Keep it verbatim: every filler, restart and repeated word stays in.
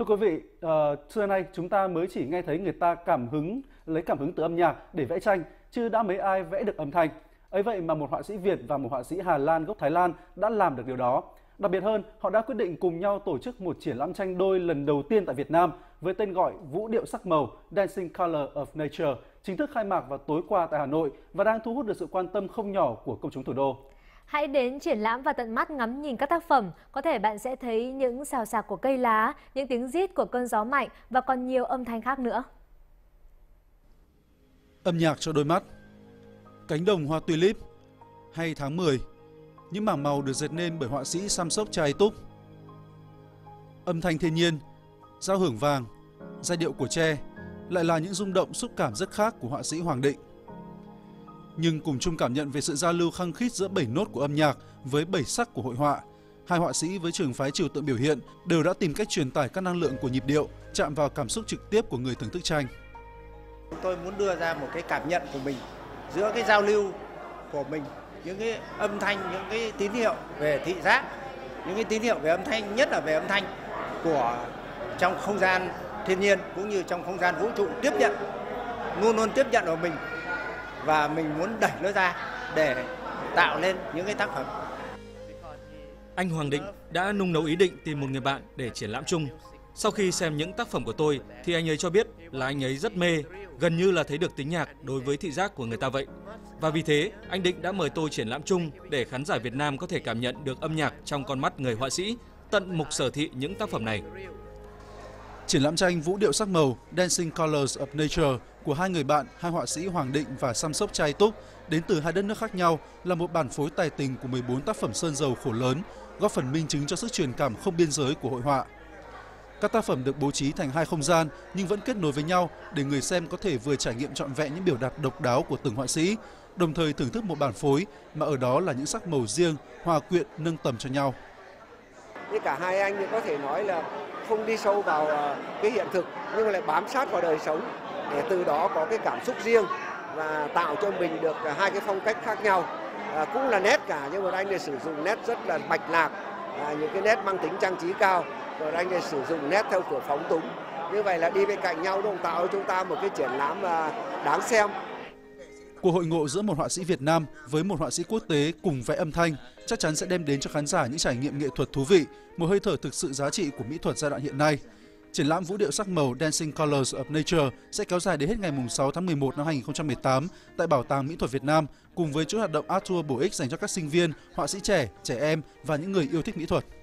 Thưa quý vị, uh, xưa nay chúng ta mới chỉ nghe thấy người ta cảm hứng lấy cảm hứng từ âm nhạc để vẽ tranh, chứ đã mấy ai vẽ được âm thanh. Ấy vậy mà một họa sĩ Việt và một họa sĩ Hà Lan gốc Thái Lan đã làm được điều đó. Đặc biệt hơn, họ đã quyết định cùng nhau tổ chức một triển lãm tranh đôi lần đầu tiên tại Việt Nam với tên gọi Vũ điệu sắc màu Dancing Color of Nature, chính thức khai mạc vào tối qua tại Hà Nội và đang thu hút được sự quan tâm không nhỏ của công chúng thủ đô. Hãy đến triển lãm và tận mắt ngắm nhìn các tác phẩm. Có thể bạn sẽ thấy những xào xạc của cây lá, những tiếng rít của cơn gió mạnh và còn nhiều âm thanh khác nữa. Âm nhạc cho đôi mắt, cánh đồng hoa tulip hay tháng mười, những mảng màu được dệt nên bởi họa sĩ Samsok Chaitub. Âm thanh thiên nhiên, giao hưởng vàng, giai điệu của tre lại là những rung động xúc cảm rất khác của họa sĩ Hoàng Định. Nhưng cùng chung cảm nhận về sự giao lưu khăng khít giữa bảy nốt của âm nhạc với bảy sắc của hội họa, hai họa sĩ với trường phái trừu tượng biểu hiện đều đã tìm cách truyền tải các năng lượng của nhịp điệu, chạm vào cảm xúc trực tiếp của người thưởng thức tranh. Tôi muốn đưa ra một cái cảm nhận của mình giữa cái giao lưu của mình, những cái âm thanh, những cái tín hiệu về thị giác, những cái tín hiệu về âm thanh, nhất là về âm thanh của trong không gian thiên nhiên cũng như trong không gian vũ trụ tiếp nhận, luôn luôn tiếp nhận vào mình, và mình muốn đẩy nó ra để tạo lên những cái tác phẩm. Anh Hoàng Định đã nung nấu ý định tìm một người bạn để triển lãm chung. Sau khi xem những tác phẩm của tôi thì anh ấy cho biết là anh ấy rất mê, gần như là thấy được tính nhạc đối với thị giác của người ta vậy. Và vì thế, anh Định đã mời tôi triển lãm chung để khán giả Việt Nam có thể cảm nhận được âm nhạc trong con mắt người họa sĩ, tận mục sở thị những tác phẩm này. Triển lãm tranh Vũ điệu sắc màu Dancing Colors of Nature của hai người bạn, hai họa sĩ Hoàng Định và Samsok Chaitub đến từ hai đất nước khác nhau là một bản phối tài tình của mười bốn tác phẩm sơn dầu khổ lớn, góp phần minh chứng cho sức truyền cảm không biên giới của hội họa. Các tác phẩm được bố trí thành hai không gian nhưng vẫn kết nối với nhau để người xem có thể vừa trải nghiệm trọn vẹn những biểu đạt độc đáo của từng họa sĩ, đồng thời thưởng thức một bản phối mà ở đó là những sắc màu riêng, hòa quyện nâng tầm cho nhau. Như cả hai anh thì có thể nói là không đi sâu vào cái hiện thực nhưng lại bám sát vào đời sống để từ đó có cái cảm xúc riêng và tạo cho mình được hai cái phong cách khác nhau. À, cũng là nét cả, nhưng mà anh này sử dụng nét rất là mạch lạc, à, những cái nét mang tính trang trí cao, rồi anh này sử dụng nét theo kiểu phóng túng. Như vậy là đi bên cạnh nhau đồng tạo cho chúng ta một cái triển lãm đáng xem. Cuộc hội ngộ giữa một họa sĩ Việt Nam với một họa sĩ quốc tế cùng vẽ âm thanh chắc chắn sẽ đem đến cho khán giả những trải nghiệm nghệ thuật thú vị, một hơi thở thực sự giá trị của mỹ thuật giai đoạn hiện nay. Triển lãm Vũ điệu sắc màu Dancing Colors of Nature sẽ kéo dài đến hết ngày sáu tháng mười một năm hai nghìn không trăm mười tám tại Bảo tàng Mỹ thuật Việt Nam, cùng với chuỗi hoạt động art tour bổ ích dành cho các sinh viên, họa sĩ trẻ, trẻ em và những người yêu thích mỹ thuật.